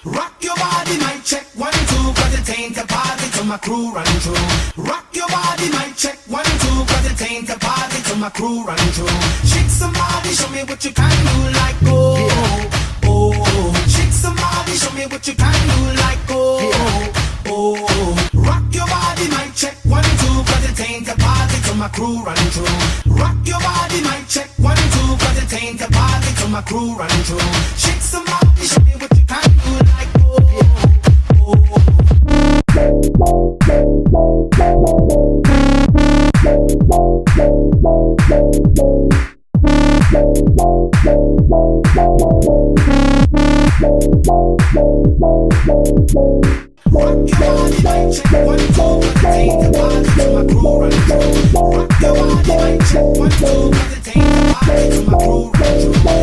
Rock your body, mic check, 1, 2, cause it ain't a party till my crew run through. Rock your body, mic check, 1, 2, cause it ain't a party till my crew run through. Shake somebody, show me what you can do, like oh, oh. Shake somebody, show me what you can do, like oh, oh. Rock your body, mic check, 1, 2, cause it ain't a party till my crew run through. Rock your body, mic check, 1, 2, cause it ain't a party till my crew run through. Shake somebody, show me what you can do, like oh, oh. Rock your body, mic check, 1, 2, cause it ain't a party till my crew run through. Rock your body, mic check, 1, 2, cause it ain't a party till my crew run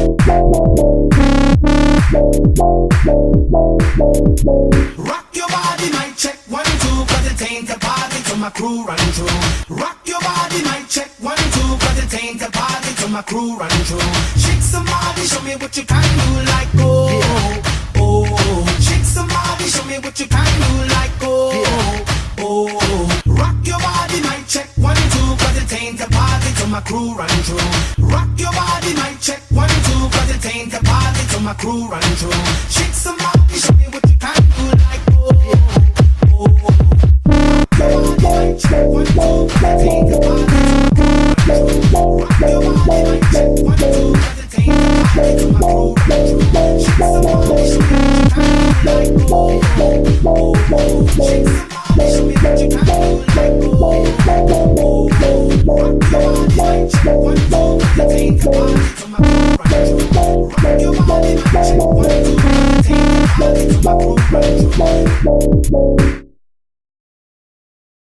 through. Rock your body, mic check, 1, 2, cause it ain't a party till my crew run through. Rock your body, mic check, 1, 2, cause it ain't a party till my crew run through. Shake somebody, show me what you can do, like oh, oh. Shake somebody, show me what you can do, like oh, oh. Rock your body, mic check, 1, 2, cause it ain't a party till my crew run through. Rock your body, mic check, 1, 2, cause it ain't a party till my crew run through. Shake somebody, show me what you can do, like oh, oh. Rock your body, mic check, 1, 2, cause it ain't a party till my crew run through. Rock your body, mic check, 1, 2, cause it ain't a party till my crew run through. Shake somebody, show me what you can do, like oh, oh, oh. Shake somebody, show me what you can do, like oh, oh, oh. Rock your body, mic check, 1, 2, cause it ain't a party till my crew run through. Rock your body, mic check, 1, 2, cause it ain't a party till my crew run through.